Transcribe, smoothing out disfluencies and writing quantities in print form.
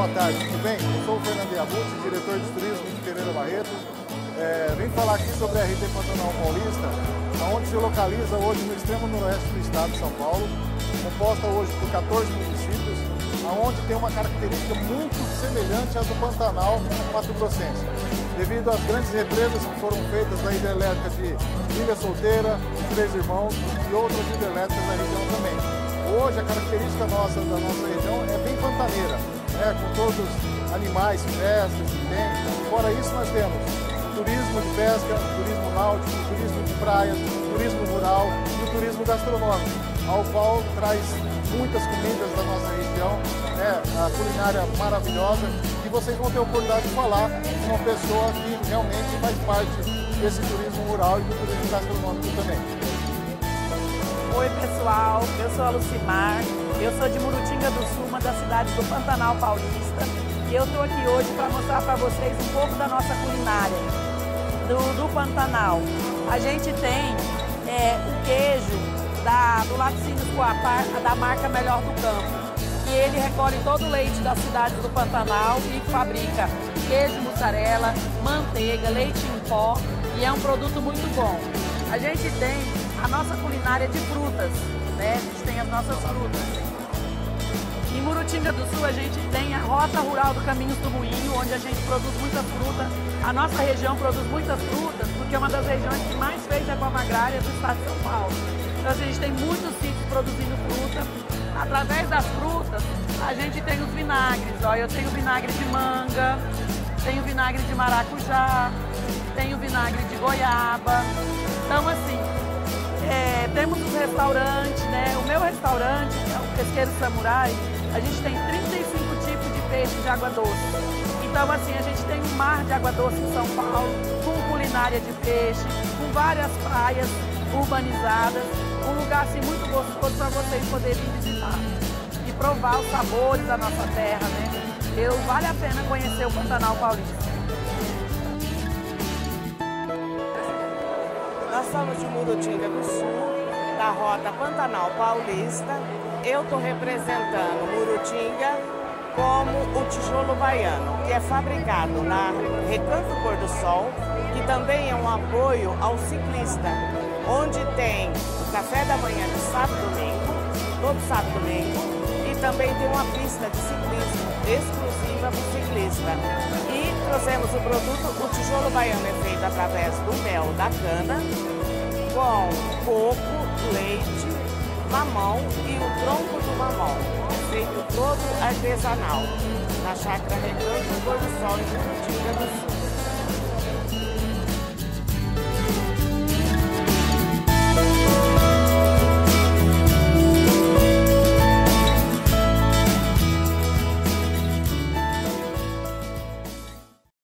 boa tarde, tudo bem? Eu sou o Fernando Yabuti, diretor de turismo de Pereira Barreto. Vim falar aqui sobre a RT Pantanal Paulista, onde se localiza hoje no extremo noroeste do estado de São Paulo, composta hoje por 14 municípios, onde tem uma característica muito semelhante à do Pantanal mato-grossense, devido às grandes represas que foram feitas da hidrelétrica de Ilha Solteira, de Três Irmãos e outras hidrelétricas da região também. Hoje a característica da nossa região é bem pantaneira, com todos os animais, festas que tem. Fora isso nós temos turismo de pesca, turismo náutico, turismo de praias, turismo rural e o turismo gastronômico, ao qual traz muitas comidas da nossa região, a culinária maravilhosa, e vocês vão ter a oportunidade de falar com uma pessoa que realmente faz parte desse turismo rural e do turismo gastronômico também. Oi pessoal, eu sou a Lucimar, eu sou de Murutinga do Sul, uma das cidades do Pantanal Paulista, e eu estou aqui hoje para mostrar para vocês um pouco da nossa culinária do Pantanal. A gente tem o queijo do Laticínios Coapar, da marca Melhor do Campo, e ele recolhe todo o leite das cidades do Pantanal e fabrica queijo mussarela, manteiga, leite em pó, e é um produto muito bom. A gente tem a nossa culinária de frutas, a gente tem as nossas frutas. Em Murutinga do Sul a gente tem a Rota Rural do Caminhos do Moinho, onde a gente produz muita fruta. A nossa região produz muitas frutas, porque é uma das regiões que mais fez reforma agrária do estado de São Paulo. Então a gente tem muitos sítios produzindo fruta. Através das frutas, a gente tem os vinagres. Eu tenho vinagre de manga, tenho vinagre de maracujá, tenho vinagre de goiaba. Então assim, temos os restaurantes, o meu restaurante, que é o Pesqueiro Samurai, a gente tem 35 tipos de peixe de água doce. Então assim, a gente tem um mar de água doce em São Paulo, com culinária de peixe, com várias praias urbanizadas, um lugar assim muito gostoso para vocês poderem visitar e provar os sabores da nossa terra, Vale a pena conhecer o Pantanal Paulista. Nós somos de Murutinga do Sul, da Rota Pantanal Paulista. Eu estou representando Murutinga como o tijolo baiano, que é fabricado na Recanto Pôr do Sol, que também é um apoio ao ciclista, onde tem o café da manhã de sábado e domingo, todo sábado e domingo, e também tem uma pista de ciclismo exclusiva para o ciclista. E trouxemos o produto, o tijolo baiano é feito através do mel da cana, com coco, leite, mamão e o tronco do mamão. É feito todo artesanal, na chácara Recanto Pôr do Sol, em Murutinga do Sul.